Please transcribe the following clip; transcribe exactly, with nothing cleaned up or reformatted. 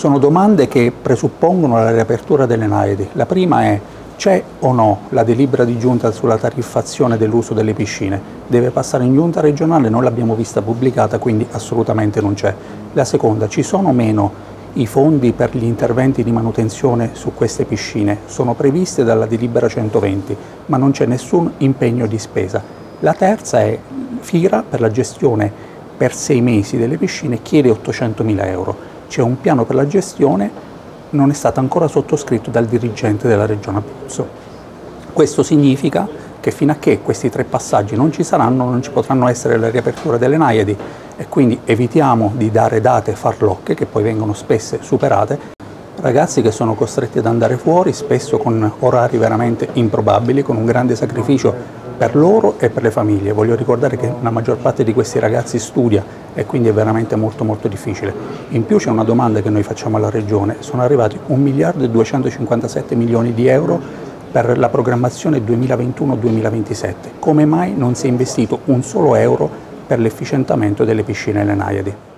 Sono domande che presuppongono la riapertura delle Naiadi. La prima è: c'è o no la delibera di giunta sulla tariffazione dell'uso delle piscine? Deve passare in giunta regionale, non l'abbiamo vista pubblicata, quindi assolutamente non c'è. La seconda: ci sono o meno i fondi per gli interventi di manutenzione su queste piscine? Sono previsti dalla delibera centoventi, ma non c'è nessun impegno di spesa. La terza è: Fira per la gestione per sei mesi delle piscine chiede ottocentomila euro. C'è un piano per la gestione, non è stato ancora sottoscritto dal dirigente della Regione Abruzzo. Questo significa che fino a che questi tre passaggi non ci saranno, non ci potranno essere le riaperture delle Naiadi, e quindi evitiamo di dare date farlocche che poi vengono spesso superate. Ragazzi che sono costretti ad andare fuori, spesso con orari veramente improbabili, con un grande sacrificio per loro e per le famiglie. Voglio ricordare che la maggior parte di questi ragazzi studia e quindi è veramente molto molto difficile. In più c'è una domanda che noi facciamo alla Regione: sono arrivati un miliardo e duecentocinquantasette milioni di euro per la programmazione duemilaventuno duemilaventisette. Come mai non si è investito un solo euro per l'efficientamento delle piscine e le Naiadi?